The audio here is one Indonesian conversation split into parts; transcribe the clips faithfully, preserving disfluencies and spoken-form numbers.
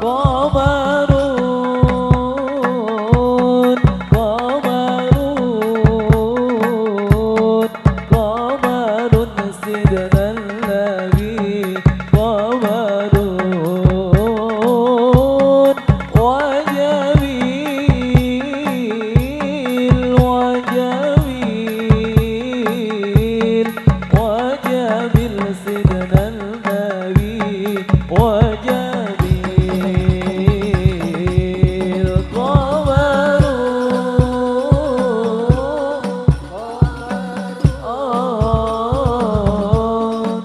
قمرون قمرون قمر سيدنا النبي قمرون وجميل وجميل وجميل سيدنا النبي وجميل قمرون قمرون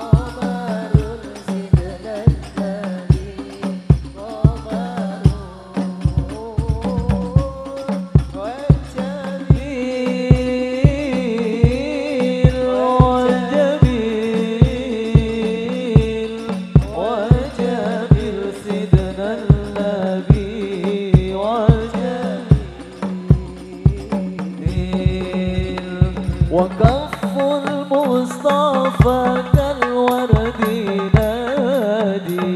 سيدنا النبي وكف المصطفى كالورد نادي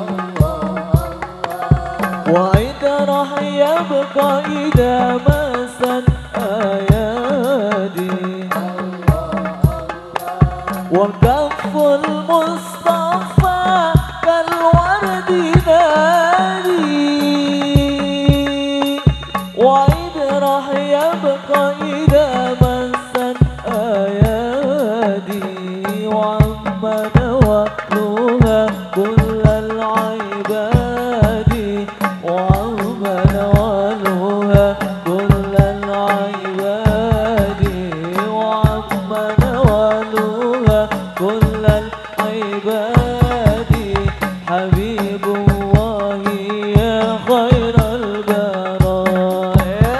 وعند راح يبقى إذا مست أيادي وكف المصطفى كالورد نادي وعند راح يبقى إذا مست أيادي وعم نوالها كل العباد وعم نوالها كل العباد وعم نوالها كل العباد حبيب الله يا خير البرايا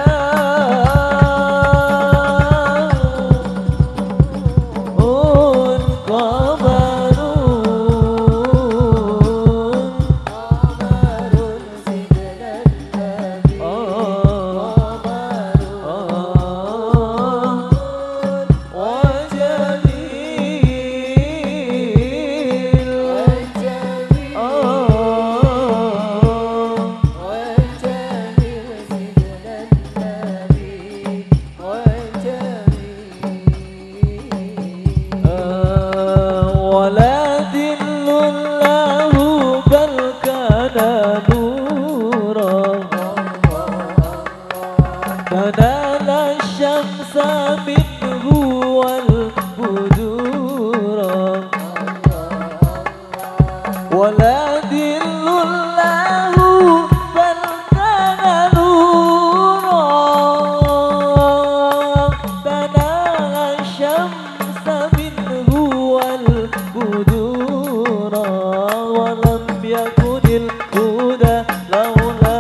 فنال الشمس منه والبدور ولا ذل له بل كان نورا فنال الشمس منه والبدور ولم يكن الهدى لولا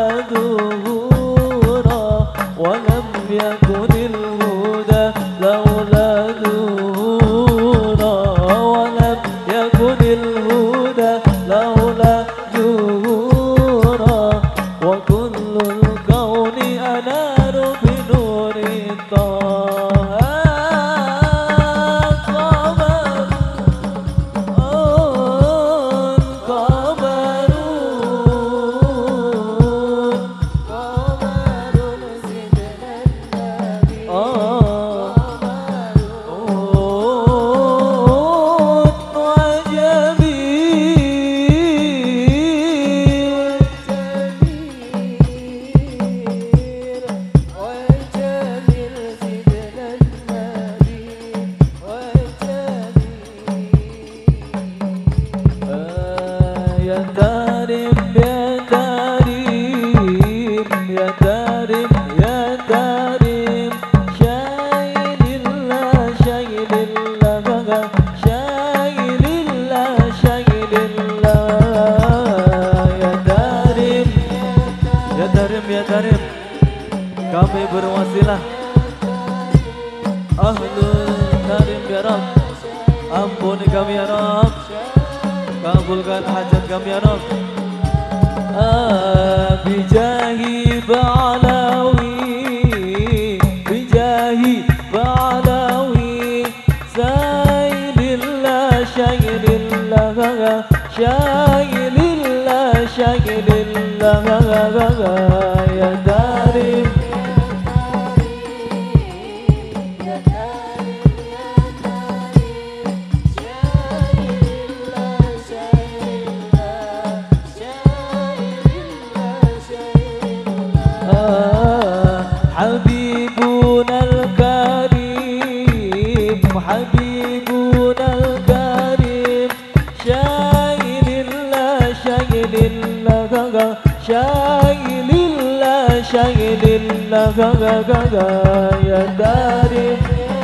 ظهورا ولم يكن الهدى لولا ظهورا ولم يكن الهدى لولا ظهورا وكل الكون أنار بنور طه قمر قمرون قمر سيدنا النبي يا دارم يا دارم يا دارم يا دارم شايل الله شايل الله شايل الله شايل الله يا دارم يا دارم يا دارم kami berwasilah Ahlul Karim ya Rabb, ampuni kami ya Rabb, kabulkan hajat kami ya Rabb. Bijahi ba'alawi, bijahi ba'alawi, sayyidillah syayyidillah syayyidillah syayyidillah ya Karim. حبيبنا الكريم حبيبنا الكريم شايل الله شايل الله شايل الله شايل الله يا كريم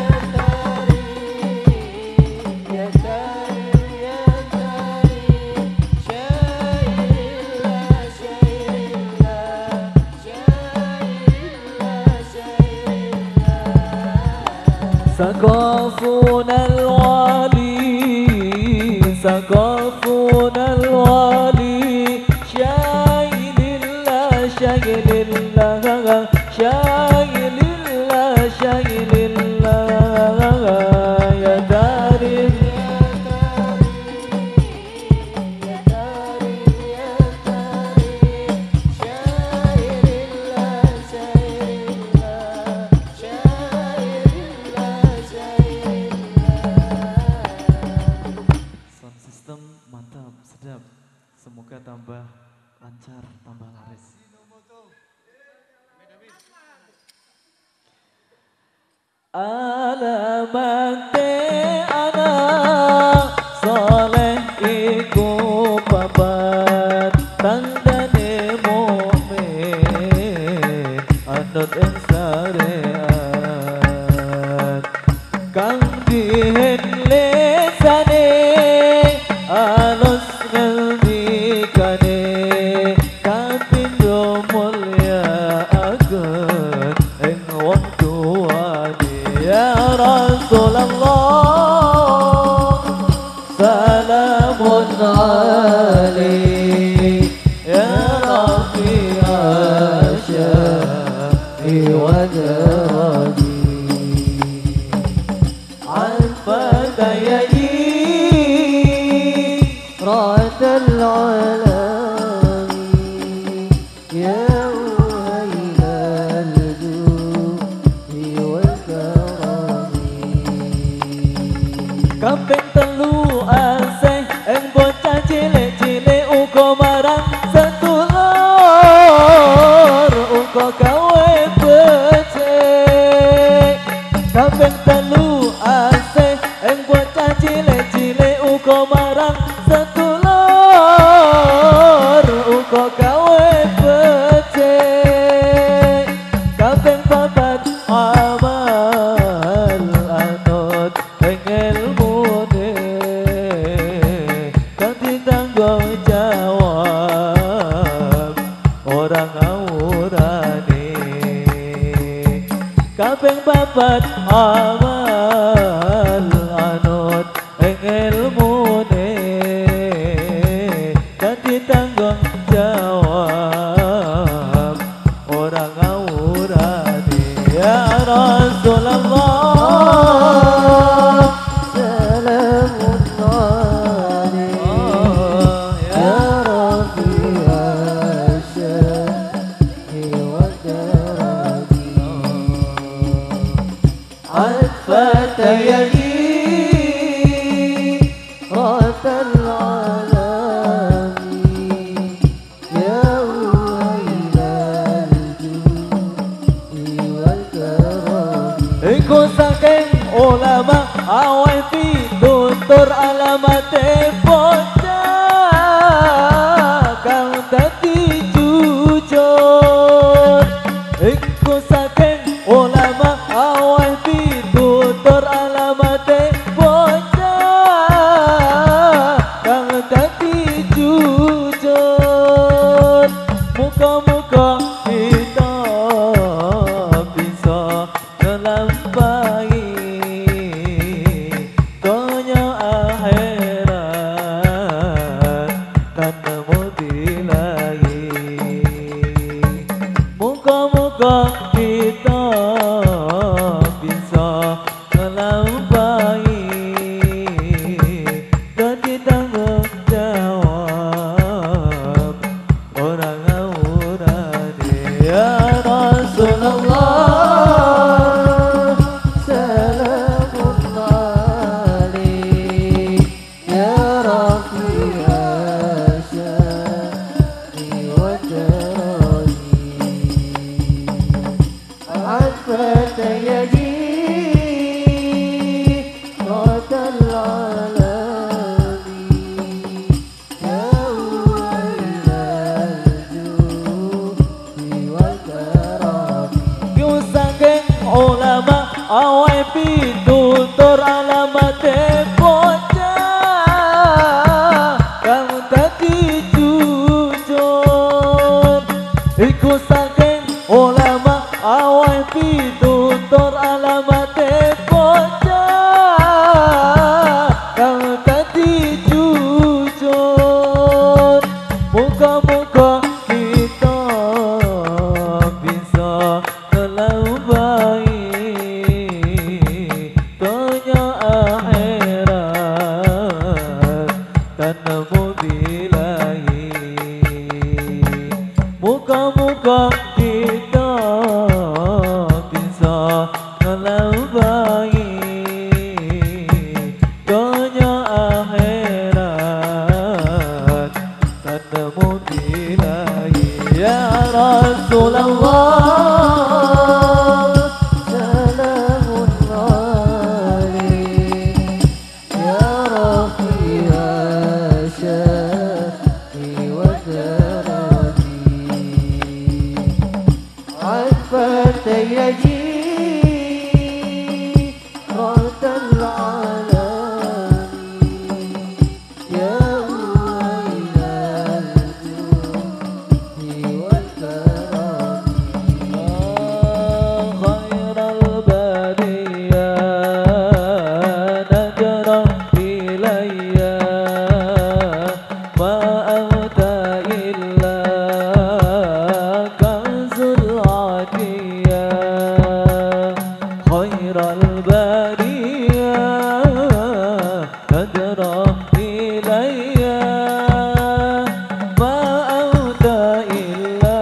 سقافنا الوالي سقافنا الوالي شايل الله شايل الله شايل الله شايل الله يا كريم mantap, sedap. Semoga tambah lancar, tambah laris. Alamate anak soleh iku papat tandane mukmin anut ing syariat kang dihen lesane alus ngendikane kapindo mulya agen ing wong tuane ya Rasulullah salamun alaik ya Rafi asya'i wa daraji al-fadayayi رأت العالمين يا ويل الجود والكرم Kaping telu asih ing bocah cilik-cilik uga marang sedulur uga gawe becik Kaping telu asih ing bocah cilik-cilik uga marang sedulur uga gawe becik kaping papat amal anut ing ilmune dadi tanggung jawab orang ngawurane kaping papat amal anut ing ilmune tanggung jawab orang ngawurane ya Rasulullah salamun alaik ya Rabbi asya'i wa daraji al-fatayayi ratal iku saking ulama awal pitutur alamate bocah kang dadi jujur iku saking ulama awal pitutur alamate bocah kang dadi jujur muga-muga kita bisa melampaui dunia akhirat tanpa mudi lagi. Moga-moga kita bisa melampaui dan ditanggung jawab orang Iku saking ulama awal pitutur alamat bocah kang dadi jujur. Muga-muga kita bisa ngelampahi dunia akhirat tanpa bilahi. Muka-muka kita bisa ngelampahi dunia akhirat tanpa bilahi. Ya Rasulullah salamun alaik ya Rafi'a syafi wa فتيجي رد العالمين يا ويل الجود والكرم خير البرية نجرى إلي ما أنت إلا كنز العطية خير البرية نجرى إلي ما أنت إلا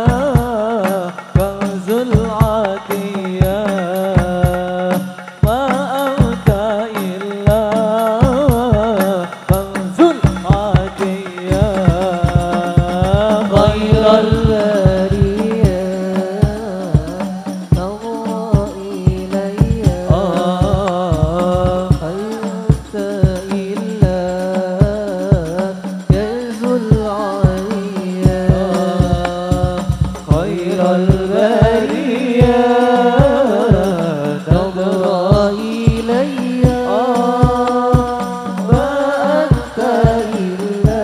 كنز العطية ما أنت إلا كنز العطية خير البرية نظر إلي أنت إلا كنز العليا خير البرية نظر إلي ما أنت إلا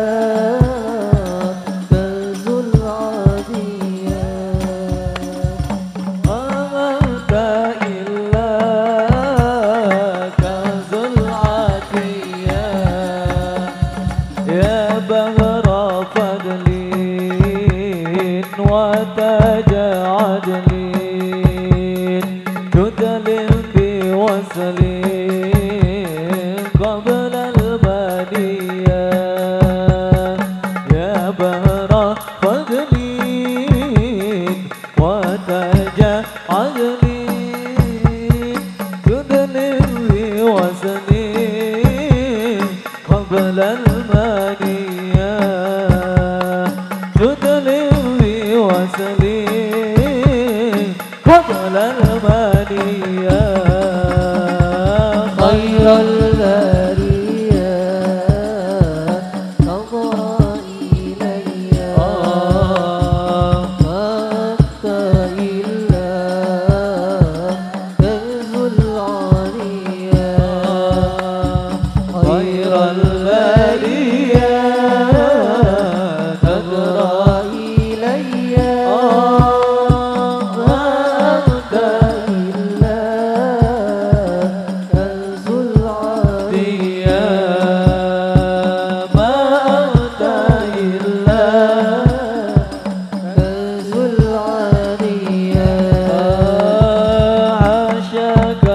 كنز العليا ما أنت إلا كنز العطية يا بغر فضل وتاج عدل تدل بوصل قبل البدية يا بغر فضل وتاج عدل تدل بوصل قبل المنية تدل بوصل قبل المنية خير البرية نظر إلي ما أنت إلا كنز العليا خير البرية نظر إلي ما أنت إلا كنز العليا ما أنت إلا كنز العليا عاشاك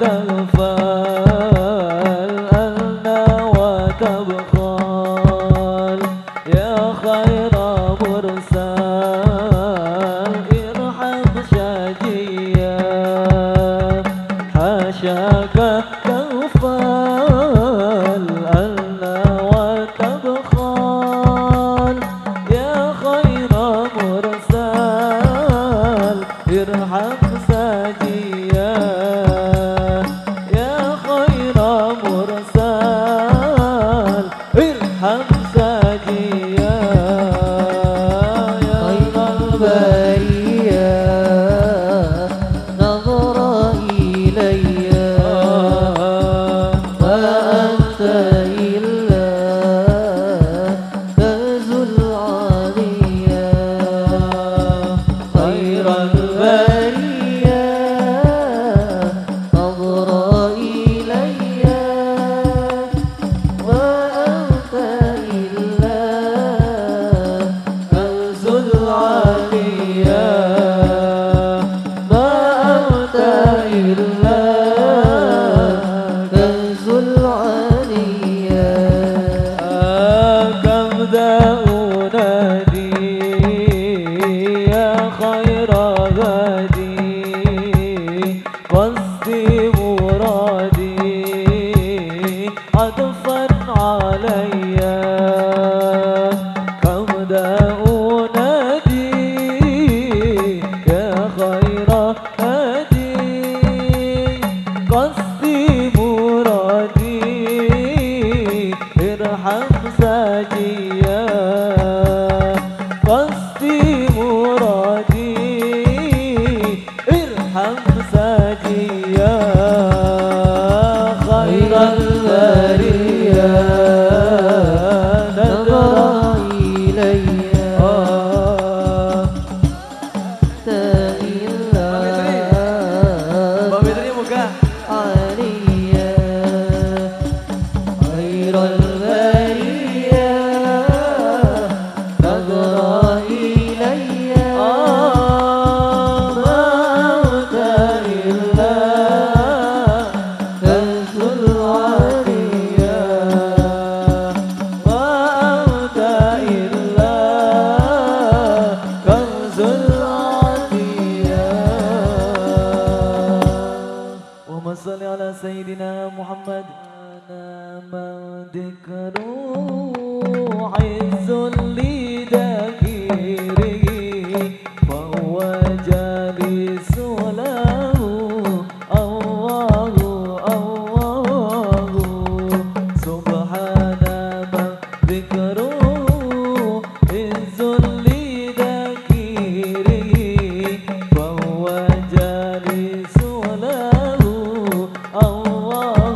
تغفل أنا وتبخل يا خير مرسل ارحم شاجيا حاشاك تغفل أنا وتبخل يا خير مرسل ارحم ساجيا يا خير مرسل ارحم ساجيا نادي يا خير غادي قصدي مرادي عطفا علي كمدا أنادي يا خير هادي قصدي مرادي ارحم ساجيا قصدي مرادي ارحم ساجيا خير البرية نظر إلي تإلا علي خير البرية نظر إلي موت إلا كنز العطية موت إلا كنز العطية اللهم صل على سيدنا محمد من ذكره عز لذكيره فهو جالس له الله الله سبحان من ذكره عز لذكيره فهو جالس له الله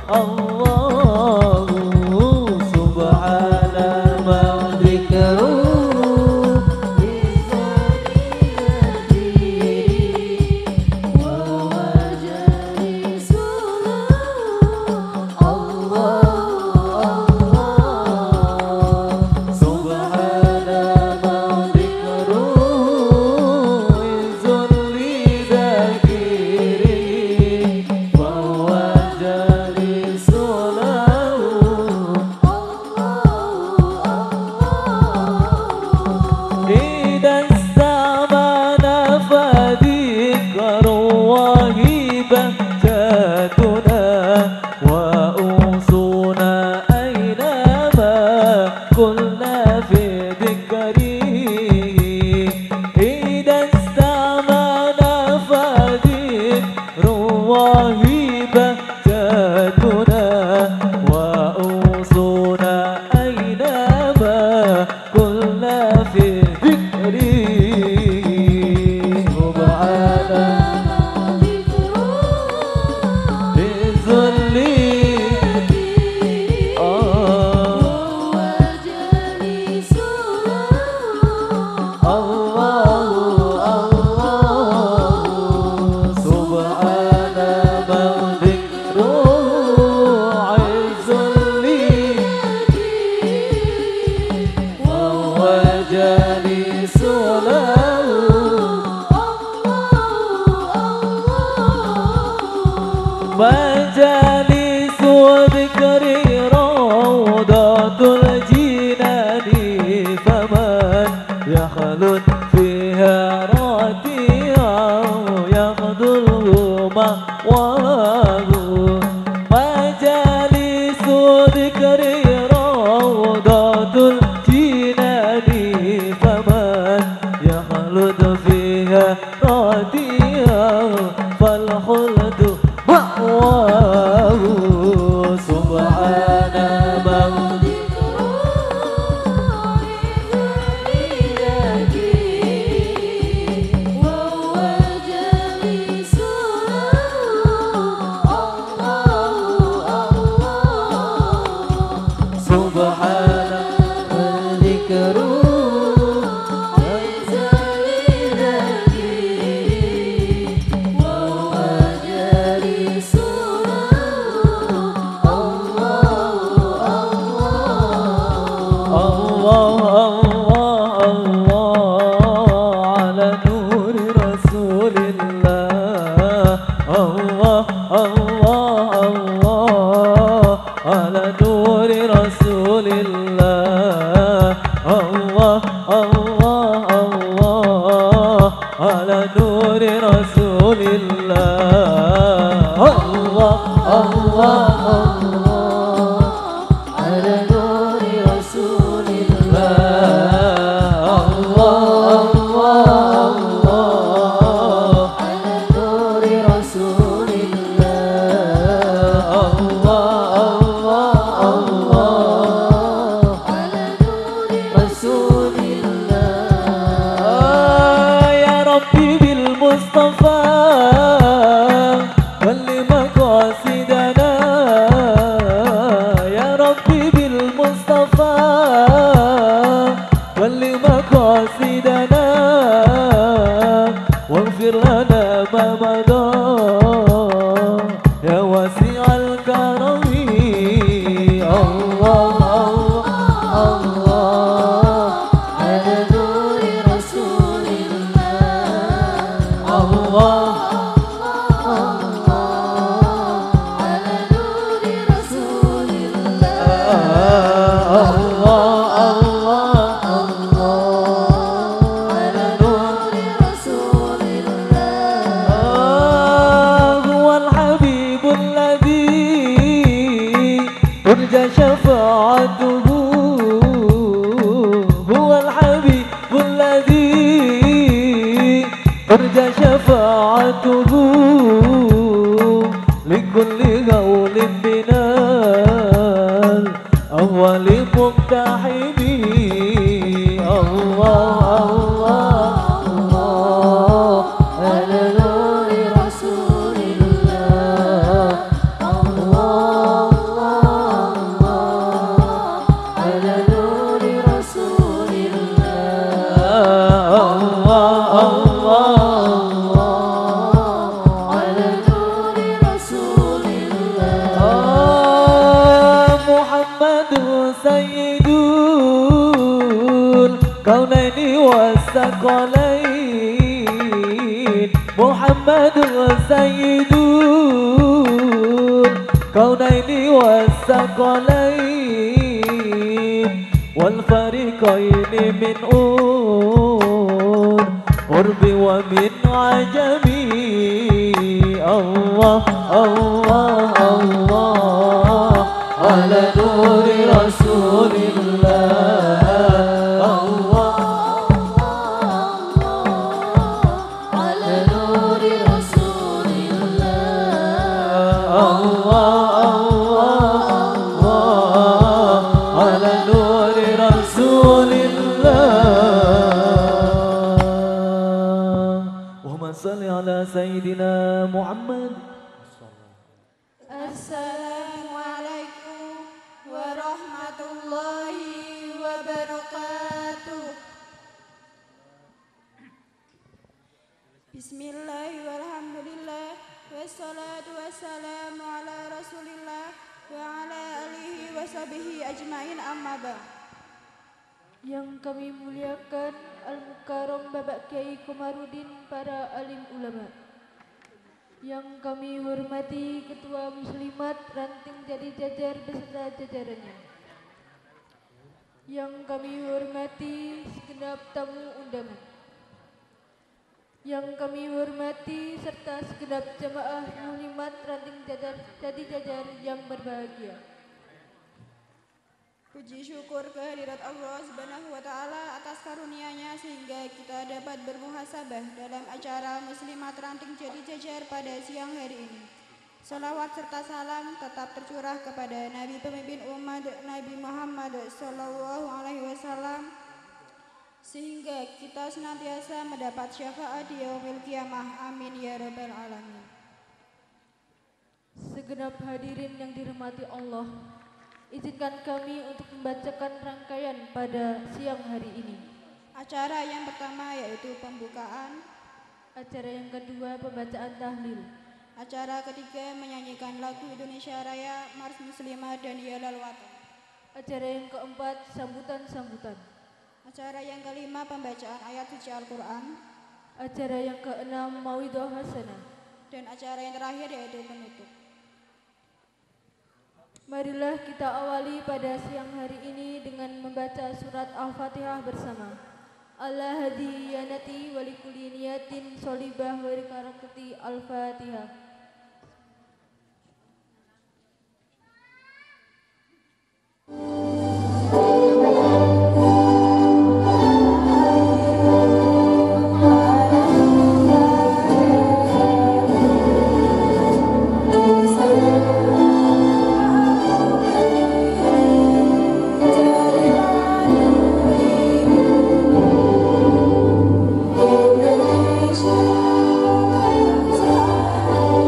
الله سبحان من ذكره مجالس ذكري روضة الجنان فمن يخلد فيها راتيا يخذله مأواه مجالس ذكري روضة الجنان فمن يخلد فيها راتيا فالخلد مأواه سبحان من ذكره الله الله الله على نور رسول الله الله الله الله على نور رسول الله الله الله الله على نور رسول الله الله الله الله على نور رسول الله يا ربي بالمصطفى كل مقاصدنا يا ربي بالمصطفى كل مقاصدنا واغفر لنا ما مضى يا واسع الكرم الله الله الله على نور رسول الله الله على نور رسول الله الله الله الله على نور رسول الله هو الحبيب الذي ترجى شفاعته هو الحبيب الذي ترجى شفاعته لكل قول من الأول مقتحم الله الله الله على نور رسول الله الله الله على نور رسول الله الله الله على نور رسول الله محمد سيد الكونين والثقلين محمد سيد الكونين والثقلين والفريقين من أور قرب ومن عجم الله الله الله على نور رسول الله الله على نور رسول الله الله الله على نور رسول الله اللهم صل على سيدنا محمد. Assalamualaikum warahmatullahi wabarakatuh. Bismillah walhamdulillah wassalatu wassalamu ala rasulillah wa ala alihi wa sahbihi ajmain amma ba'. Yang kami muliakan Al-Mukarram Bapak Kiai Komarudin, para alim ulama. Yang kami hormati Ketua Muslimat Ranting Jadi Jajar beserta jajarannya. Yang kami hormati segenap tamu undangan. Yang kami hormati serta segenap jamaah Muslimat Ranting Jajar Jadi Jajar yang berbahagia. Puji syukur kehadirat Allah Subhanahu wa taala atas karunia-Nya sehingga kita dapat bermuhasabah dalam acara Muslimat Ranting Jadi Jajar pada siang hari ini. Salawat serta salam tetap tercurah kepada Nabi pemimpin umat Nabi Muhammad sallallahu alaihi wasallam sehingga kita senantiasa mendapat syafaat di yaumil qiyamah. Amin ya rabbal alamin. Segenap hadirin yang dirahmati Allah, izinkan kami untuk membacakan rangkaian pada siang hari ini. Acara yang pertama yaitu pembukaan. Acara yang kedua pembacaan tahlil. Acara ketiga menyanyikan lagu Indonesia Raya, Mars Muslimah dan Yalal Watan. Acara yang keempat sambutan-sambutan. Acara yang kelima pembacaan ayat suci Al-Quran. Acara yang keenam mauidhah hasanah. Dan acara yang terakhir yaitu penutup. Marilah kita awali pada siang hari ini dengan membaca surat Al-Fatihah bersama. Allah hadiyanati walikuli niyatin solibah warikarakati Al-Fatihah. Indonesia,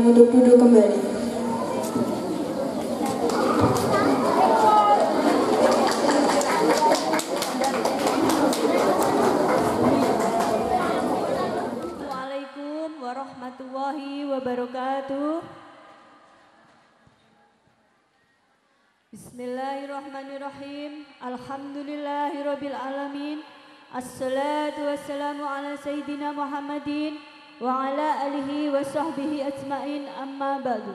untuk duduk kembali. Assalamualaikum warahmatullahi wabarakatuh. Bismillahirrahmanirrahim. Alhamdulillahirabbil alamin. Assalatu wassalamu ala sayyidina Muhammadin wa ala alihi wa sahbihi ajmain, amma ba'du.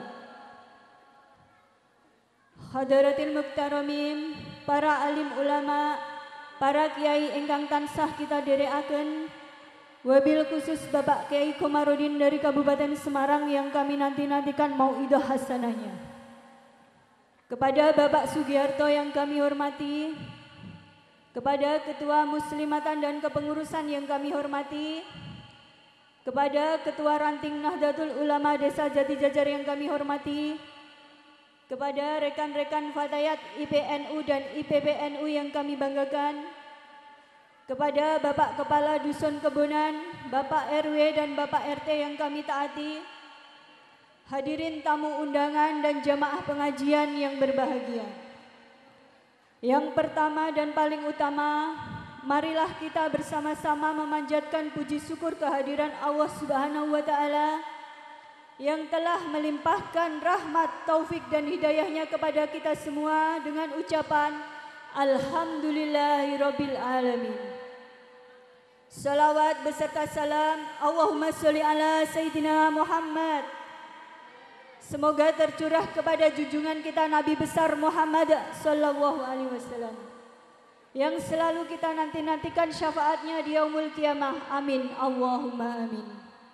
Hadaratil muktaramin, para alim ulama, para kiai ingkang tansah kita dherekaken, wabil khusus Bapak Kiai Komarudin dari Kabupaten Semarang yang kami nanti-nantikan mauidhah hasanahnya. Kepada Bapak Sugiharto yang kami hormati, kepada Ketua Muslimatan dan Kepengurusan yang kami hormati, kepada Ketua Ranting Nahdlatul Ulama Desa Jati Jajar yang kami hormati, kepada rekan-rekan Fatayat I P N U dan I P P N U yang kami banggakan, kepada Bapak Kepala Dusun Kebonan, Bapak R W dan Bapak R T yang kami taati, hadirin tamu undangan dan jamaah pengajian yang berbahagia. Yang pertama dan paling utama, marilah kita bersama-sama memanjatkan puji syukur kehadiran Allah Subhanahu wa Ta'ala yang telah melimpahkan rahmat, taufik dan hidayahnya kepada kita semua dengan ucapan Alhamdulillahirabbil alamin. Salawat beserta salam Allahumma sholli ala Sayyidina Muhammad. Semoga tercurah kepada junjungan kita Nabi besar Muhammad sallallahu alaihi wasallam yang selalu kita nanti-nantikan syafaatnya di yaumul kiamah. Amin, Allahumma amin.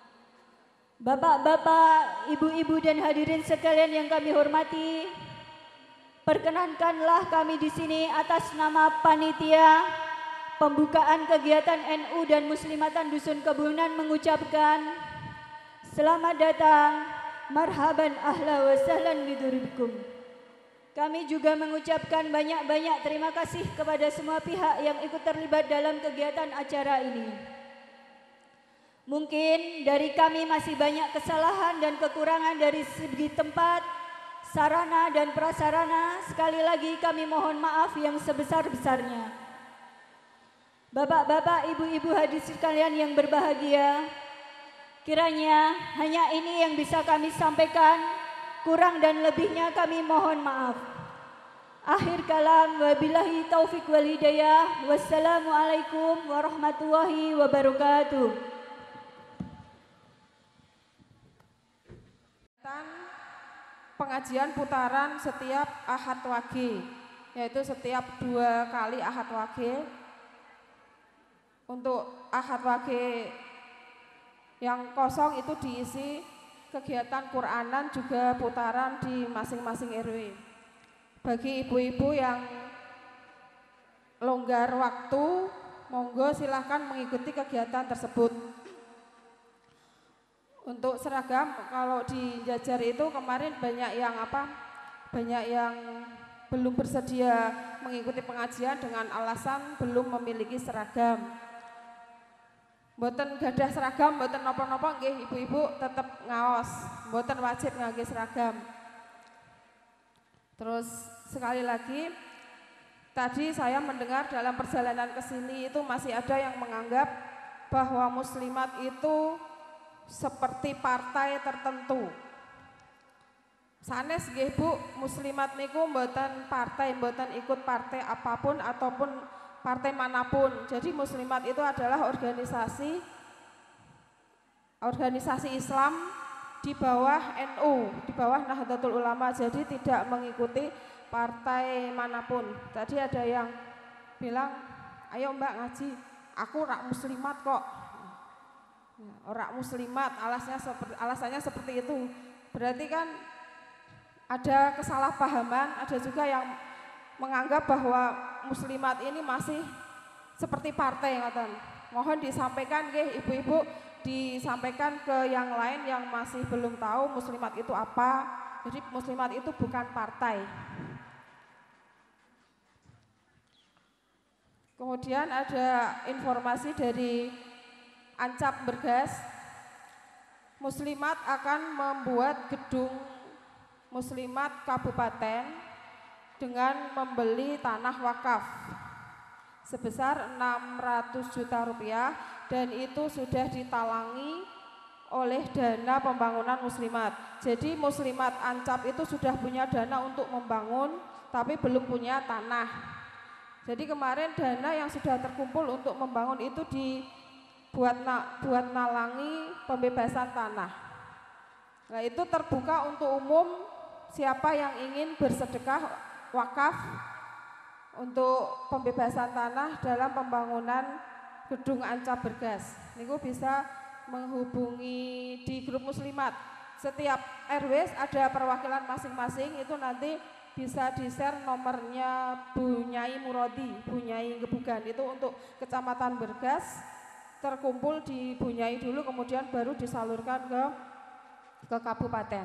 Bapak-bapak, ibu-ibu dan hadirin sekalian yang kami hormati, perkenankanlah kami di sini atas nama panitia pembukaan kegiatan N U dan Muslimatan Dusun Kebonan mengucapkan selamat datang, marhaban ahla wa sahlan bidurikum. Kami juga mengucapkan banyak-banyak terima kasih kepada semua pihak yang ikut terlibat dalam kegiatan acara ini. Mungkin dari kami masih banyak kesalahan dan kekurangan dari segi tempat, sarana dan prasarana. Sekali lagi kami mohon maaf yang sebesar-besarnya. Bapak-bapak, ibu-ibu hadirin sekalian yang berbahagia, kiranya hanya ini yang bisa kami sampaikan, kurang dan lebihnya kami mohon maaf. Akhir kalam, wabillahi taufik wal hidayah. Wassalamualaikum warahmatullahi wabarakatuh. Pengajian putaran setiap Ahad Wage, yaitu setiap dua kali Ahad Wage. Untuk Ahad Wage yang kosong itu diisi kegiatan Quranan juga putaran di masing-masing R W. Bagi ibu-ibu yang longgar waktu, monggo silahkan mengikuti kegiatan tersebut. Untuk seragam, kalau di Jajar itu kemarin banyak yang apa? Banyak yang belum bersedia mengikuti pengajian dengan alasan belum memiliki seragam. Mboten gadah seragam, mboten napa-napa nggih ibu-ibu tetap ngaos, mboten wajib ngangge seragam. Terus sekali lagi, tadi saya mendengar dalam perjalanan ke sini itu masih ada yang menganggap bahwa muslimat itu seperti partai tertentu. Sanes nggih Bu, muslimat niku mboten partai, mboten ikut partai apapun ataupun partai manapun. Jadi muslimat itu adalah organisasi organisasi Islam di bawah N U, di bawah Nahdlatul Ulama. Jadi tidak mengikuti partai manapun. Tadi ada yang bilang, ayo Mbak ngaji, aku rak muslimat kok. Rak muslimat, alasnya seperti, alasannya seperti itu. Berarti kan ada kesalahpahaman, ada juga yang menganggap bahwa muslimat ini masih seperti partai ngoten. Mohon disampaikan nggih ibu-ibu, disampaikan ke yang lain yang masih belum tahu muslimat itu apa. Jadi muslimat itu bukan partai. Kemudian ada informasi dari Ancap Bergas Muslimat akan membuat gedung Muslimat Kabupaten dengan membeli tanah wakaf sebesar enam ratus juta rupiah dan itu sudah ditalangi oleh dana pembangunan Muslimat. Jadi Muslimat Ancap itu sudah punya dana untuk membangun tapi belum punya tanah. Jadi kemarin dana yang sudah terkumpul untuk membangun itu dibuat na, buat nalangi pembebasan tanah. Nah, itu terbuka untuk umum siapa yang ingin bersedekah wakaf untuk pembebasan tanah dalam pembangunan gedung Ancap Bergas. Niku bisa menghubungi di grup Muslimat. Setiap R W ada perwakilan masing-masing, itu nanti bisa di-share nomornya Bu Nyai Murodi, Bu Nyai Gebugan, itu untuk Kecamatan Bergas, terkumpul di Bu Nyai dulu, kemudian baru disalurkan ke ke kabupaten.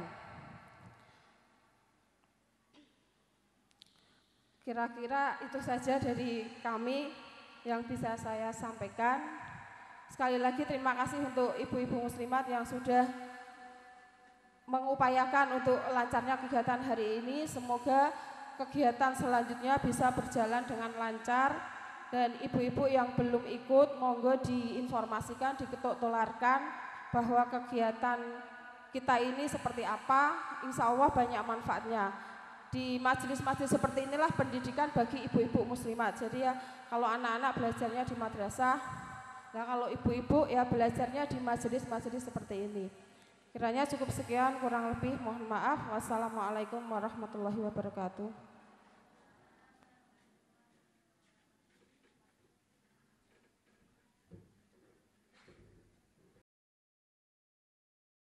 Kira-kira itu saja dari kami yang bisa saya sampaikan. Sekali lagi terima kasih untuk ibu-ibu muslimat yang sudah mengupayakan untuk lancarnya kegiatan hari ini. Semoga kegiatan selanjutnya bisa berjalan dengan lancar dan ibu-ibu yang belum ikut monggo diinformasikan, diketuk tularkan bahwa kegiatan kita ini seperti apa. Insya Allah banyak manfaatnya. Di majelis-majelis seperti inilah pendidikan bagi ibu-ibu muslimat. Jadi ya kalau anak-anak belajarnya di madrasah, nah kalau ibu-ibu ya belajarnya di majelis-majelis seperti ini. Kiranya cukup sekian, kurang lebih mohon maaf. Wassalamualaikum warahmatullahi wabarakatuh.